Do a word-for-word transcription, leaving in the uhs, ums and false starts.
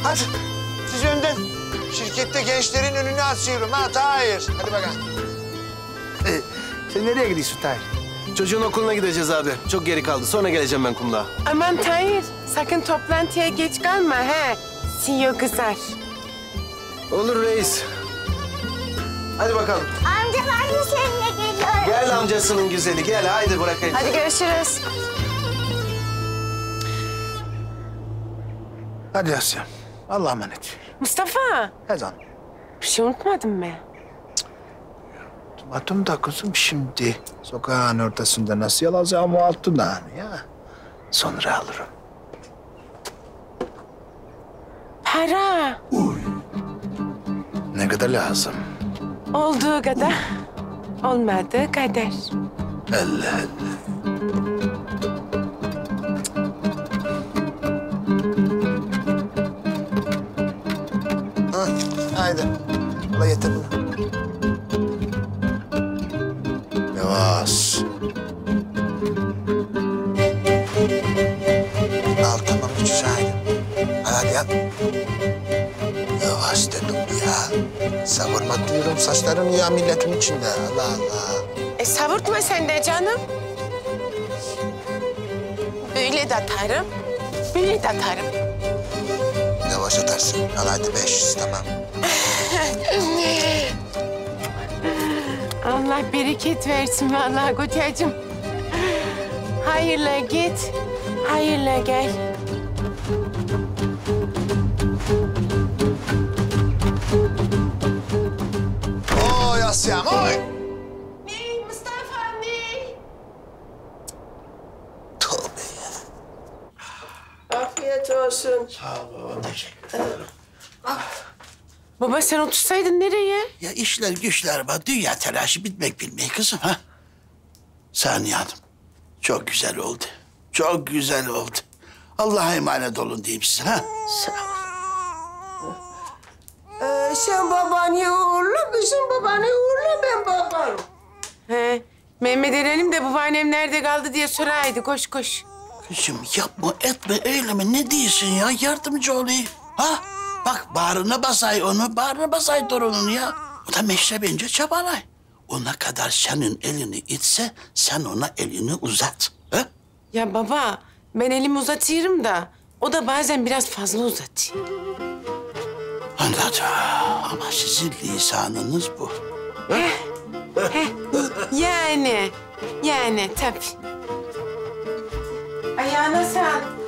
Hadi siz önden. Şirkette gençlerin önünü açıyorum ha Tahir. Hadi bakalım. Ee, sen nereye gidiyorsun Tahir? Çocuğun okuluna gideceğiz abi. Çok geri kaldı. Sonra geleceğim ben kumluğa. Aman Tahir, sakın toplantıya geç kalma ha. C E O kızar. Olur reis. Hadi bakalım. Amca ben de seninle geliyorum. Gel amcasının güzeli. Gel haydi bırakayım. Hadi görüşürüz. Hadi Asya. Allah'a emanet. Mustafa, Her zaman. bir şey unutmadın mı? Adım da kızım şimdi. Sokağın ortasında nasıl alacağım o altından ya. Sonra alırım. Para. Ne kadar lazım? Olduğu kadar, olmadığı kadar. Allah Allah. Ha, haydi. Ulan yeter bunu. Yavaş. Al tamam üç yüz haydi. Hadi yat. Yavaş dedim ya. Savurma diyorum saçlarım ya milletin içinde. Allah Allah. E savurtma sen de canım. Böyle de atarım, böyle de atarım. Yavaş atarsın. Al hadi beş yüz tamam. Allah bereket versin vallahi kocacığım. Hayırla git, hayırla gel. Oy Asya'm oy. Ney Mustafa ney? Tövbe ya. Afiyet olsun. Sağ ol, teşekkür ederim. Baba sen otursaydın nereye? Ya işler güçler var. Dünya telaşı bitmek bilmeyi kızım ha. Saniye Hanım. Çok güzel oldu. Çok güzel oldu. Allah'a emanet olun diyeyim size ha. Sağ ol. Ee, sen babanı uğurla, bizim babanı uğurla, ben babanım. He, Mehmet Eren'im de babaannem nerede kaldı diye soraydı. Koş koş. Kızım yapma etme eyleme ne diyorsun ya? Yardımcı olayım. Ha? Bak bağrına basay onu, bağrına basay torununu ya. O da meşrebince çabalay. Ona kadar senin elini itse sen ona elini uzat. Ha? Ya baba ben elimi uzatıyorum da o da bazen biraz fazla uzatıyor. Anladım. Ama sizin lisanınız bu. Yani, yani tabii. Ayağına sağlık.